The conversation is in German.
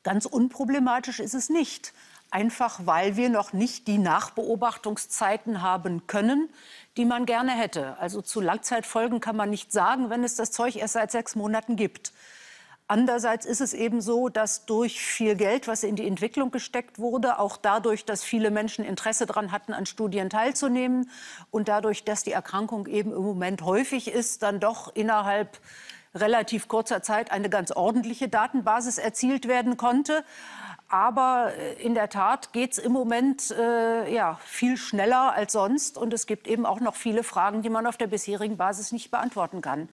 Ganz unproblematisch ist es nicht. Einfach weil wir noch nicht die Nachbeobachtungszeiten haben können, die man gerne hätte. Also zu Langzeitfolgen kann man nicht sagen, wenn es das Zeug erst seit 6 Monaten gibt. Andererseits ist es eben so, dass durch viel Geld, was in die Entwicklung gesteckt wurde, auch dadurch, dass viele Menschen Interesse daran hatten, an Studien teilzunehmen und dadurch, dass die Erkrankung eben im Moment häufig ist, dann doch innerhalb relativ kurzer Zeit eine ganz ordentliche Datenbasis erzielt werden konnte. Aber in der Tat geht es im Moment ja, viel schneller als sonst. Und es gibt eben auch noch viele Fragen, die man auf der bisherigen Basis nicht beantworten kann.